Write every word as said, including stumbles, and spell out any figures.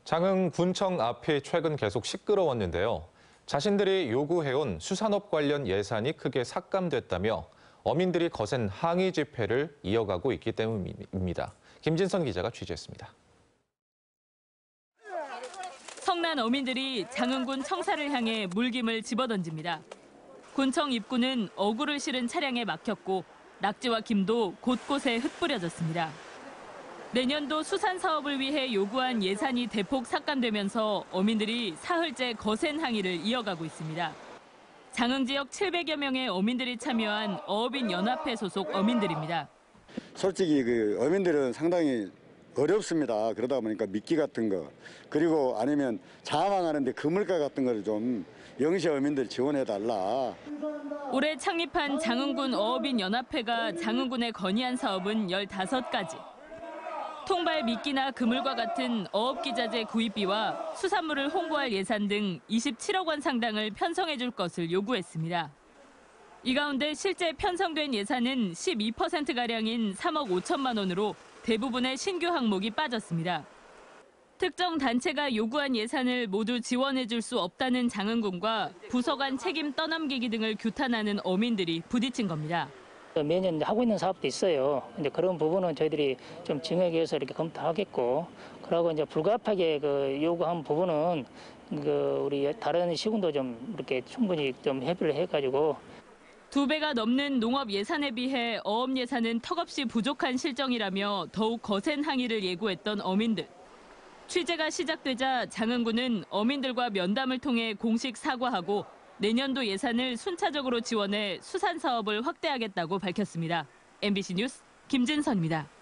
장흥 군청 앞이 최근 계속 시끄러웠는데요. 자신들이 요구해온 수산업 관련 예산이 크게 삭감됐다며 어민들이 거센 항의 집회를 이어가고 있기 때문입니다. 김진선 기자가 취재했습니다. 성난 어민들이 장흥군 청사를 향해 물김을 집어던집니다. 군청 입구는 어구를 실은 차량에 막혔고 낙지와 김도 곳곳에 흩뿌려졌습니다. 내년도 수산 사업을 위해 요구한 예산이 대폭 삭감되면서 어민들이 사흘째 거센 항의를 이어가고 있습니다. 장흥 지역 칠백여 명의 어민들이 참여한 어업인 연합회 소속 어민들입니다. 솔직히 그 어민들은 상당히 어렵습니다. 그러다 보니까 미끼 같은 거 그리고 아니면 자망하는데 그물가 같은 걸 좀 영시 어민들 지원해달라. 올해 창립한 장흥군 어업인 연합회가 장흥군에 건의한 사업은 열다섯 가지. 통발 미끼나 그물과 같은 어업기자재 구입비와 수산물을 홍보할 예산 등 이십칠억 원 상당을 편성해 줄 것을 요구했습니다. 이 가운데 실제 편성된 예산은 십이 퍼센트가량인 삼억 오천만 원으로 대부분의 신규 항목이 빠졌습니다. 특정 단체가 요구한 예산을 모두 지원해 줄 수 없다는 장흥군과 부서 간 책임 떠넘기기 등을 규탄하는 어민들이 부딪힌 겁니다. 매년 하고 있는 사업도 있어요. 근데 그런 부분은 저희들이 좀 증액해서 이렇게 검토하겠고, 그리고 이제 불가피하게 그 요구한 부분은 그 우리 다른 시군도 좀 이렇게 충분히 좀 협의를 해가지고. 두 배가 넘는 농업 예산에 비해 어업 예산은 턱없이 부족한 실정이라며 더욱 거센 항의를 예고했던 어민들. 취재가 시작되자 장흥군은 어민들과 면담을 통해 공식 사과하고 내년도 예산을 순차적으로 지원해 수산 사업을 확대하겠다고 밝혔습니다. 엠비씨 뉴스 김진선입니다.